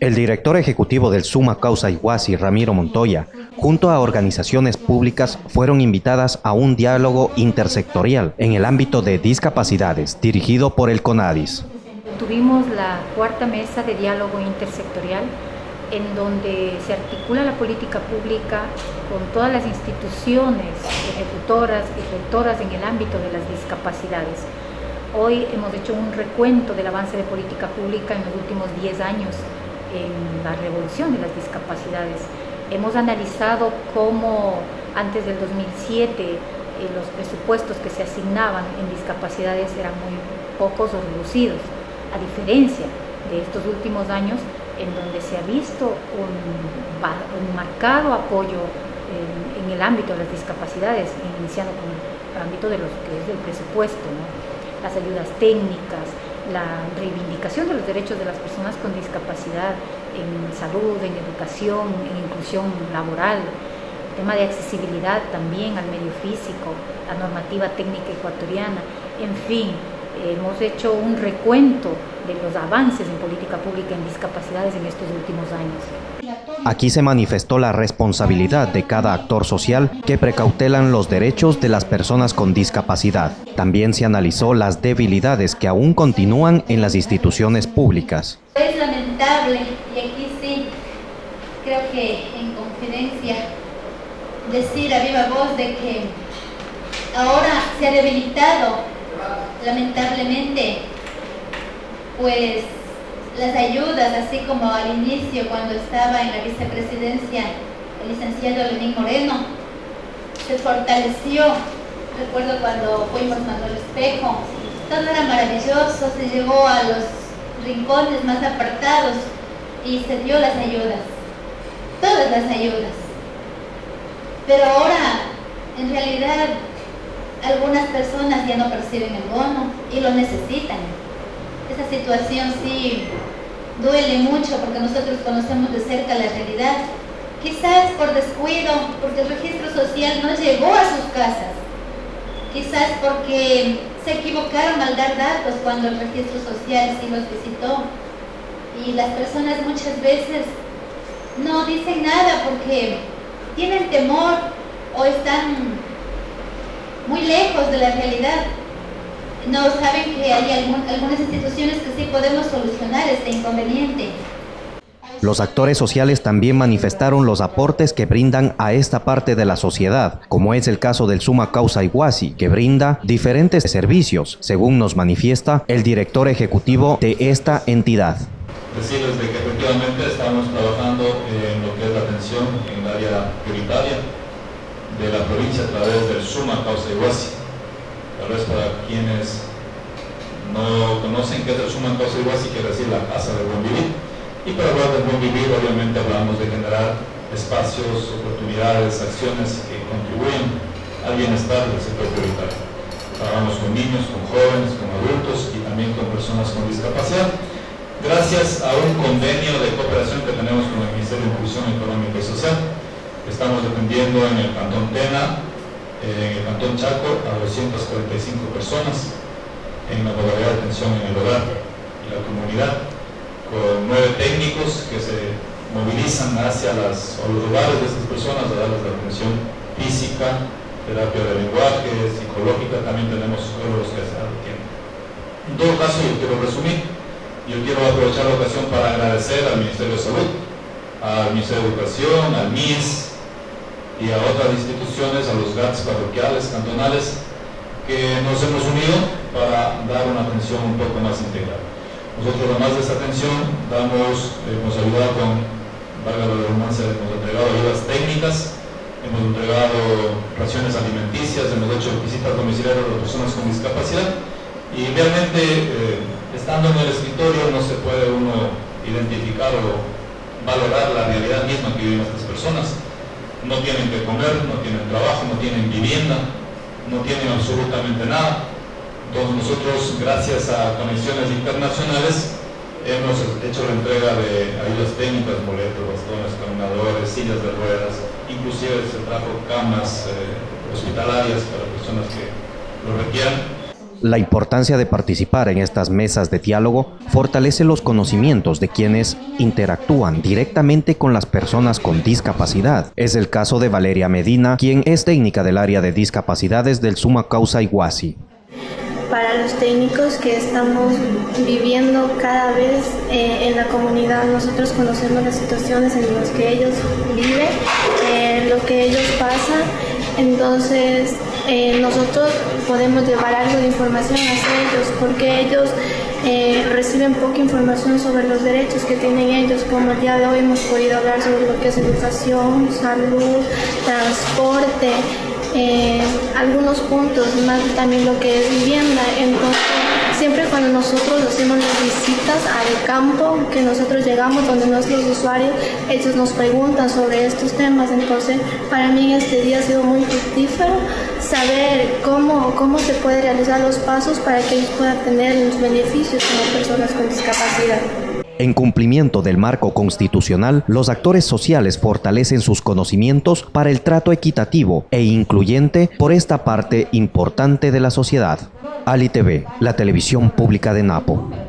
El director ejecutivo del Summa Causa Iguasi, Ramiro Montoya, junto a organizaciones públicas, fueron invitadas a un diálogo intersectorial en el ámbito de discapacidades, dirigido por el CONADIS. Tuvimos la cuarta mesa de diálogo intersectorial, en donde se articula la política pública con todas las instituciones ejecutoras y rectoras en el ámbito de las discapacidades. Hoy hemos hecho un recuento del avance de política pública en los últimos 10 años en la revolución de las discapacidades. Hemos analizado cómo antes del 2007 los presupuestos que se asignaban en discapacidades eran muy pocos o reducidos, a diferencia de estos últimos años en donde se ha visto un marcado apoyo en el ámbito de las discapacidades, iniciando con el ámbito de lo que es del presupuesto, ¿no? Las ayudas técnicas, la reivindicación de los derechos de las personas con discapacidad en salud, en educación, en inclusión laboral, el tema de accesibilidad también al medio físico, la normativa técnica ecuatoriana, en fin, hemos hecho un recuento de los avances en política pública en discapacidades en estos últimos años. Aquí se manifestó la responsabilidad de cada actor social que precautelan los derechos de las personas con discapacidad. También se analizó las debilidades que aún continúan en las instituciones públicas. Es lamentable, y aquí sí, creo que en confidencia, decir a viva voz de que ahora se ha debilitado, lamentablemente, pues las ayudas, así como al inicio cuando estaba en la vicepresidencia el licenciado Lenín Moreno, se fortaleció. Recuerdo cuando fuimos Manuel Espejo, todo era maravilloso, se llegó a los rincones más apartados y se dio las ayudas, todas las ayudas. Pero ahora, en realidad, algunas personas ya no perciben el bono y lo necesitan. Esa situación sí duele mucho porque nosotros conocemos de cerca la realidad. Quizás por descuido, porque el registro social no llegó a sus casas. Quizás porque se equivocaron al dar datos cuando el registro social sí los visitó. Y las personas muchas veces no dicen nada porque tienen temor o están muy lejos de la realidad. No saben que hay algunas instituciones que sí podemos solucionar este inconveniente. Los actores sociales también manifestaron los aportes que brindan a esta parte de la sociedad, como es el caso del Summa Causa Iguasi, que brinda diferentes servicios, según nos manifiesta el director ejecutivo de esta entidad. Decirles de que efectivamente estamos trabajando en lo que es la atención en el área prioritaria de la provincia a través del Summa Causa Iguasi. Tal vez para quienes no conocen qué es el Summa Causa Iguasi, quiere decir la casa del buen vivir. Y para hablar del buen vivir, obviamente hablamos de generar espacios, oportunidades, acciones que contribuyen al bienestar del sector prioritario. Trabajamos con niños, con jóvenes, con adultos y también con personas con discapacidad. Gracias a un convenio de cooperación que tenemos con el Ministerio de Inclusión Económica y Social, estamos dependiendo en el Cantón Tena, en el Cantón Chaco, a 245 personas en la modalidad de atención en el hogar y la comunidad, con 9 técnicos que se movilizan hacia los hogares de estas personas a darles la atención física, terapia de lenguaje, psicológica. También tenemos psicólogos que se atienden. En todo caso, yo quiero resumir. Yo quiero aprovechar la ocasión para agradecer al Ministerio de Salud, al Ministerio de Educación, al MIS y a otras instituciones, a los GATS parroquiales, cantonales, que nos hemos unido para dar una atención un poco más integral. Nosotros, además de esta atención, hemos ayudado con, valga la redundancia, hemos entregado ayudas técnicas, hemos entregado raciones alimenticias, hemos hecho visitas domiciliarias a las personas con discapacidad y realmente estando en el escritorio no se puede uno identificar o valorar la realidad misma que viven estas personas. No tienen que comer, no tienen trabajo, no tienen vivienda, no tienen absolutamente nada. Entonces nosotros, gracias a conexiones internacionales, hemos hecho la entrega de ayudas técnicas, boletos, bastones, caminadores, sillas de ruedas, inclusive se trajo camas hospitalarias para personas que lo requieran. La importancia de participar en estas mesas de diálogo fortalece los conocimientos de quienes interactúan directamente con las personas con discapacidad. Es el caso de Valeria Medina, quien es técnica del área de discapacidades del Suma Causa Iguasi. Para los técnicos que estamos viviendo cada vez en la comunidad, nosotros conocemos las situaciones en las que ellos viven, lo que ellos pasan, entonces nosotros podemos llevar algo de información hacia ellos, porque ellos reciben poca información sobre los derechos que tienen ellos, como el día de hoy hemos podido hablar sobre lo que es educación, salud, transporte, algunos puntos, más también lo que es vivienda. Entonces, siempre cuando nosotros hacemos las visitas al campo, que nosotros llegamos donde nuestros usuarios, ellos nos preguntan sobre estos temas. Entonces, para mí este día ha sido muy fructífero saber cómo se puede realizar los pasos para que ellos puedan tener los beneficios como personas con discapacidad. En cumplimiento del marco constitucional, los actores sociales fortalecen sus conocimientos para el trato equitativo e incluyente por esta parte importante de la sociedad. Ali TV, la televisión pública de Napo.